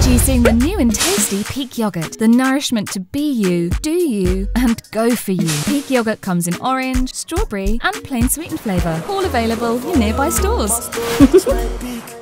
Introducing the new and tasty Peak Yoghurt. The nourishment to be you, do you, and go for you. Peak Yoghurt comes in orange, strawberry, and plain sweetened flavour. All available in nearby stores.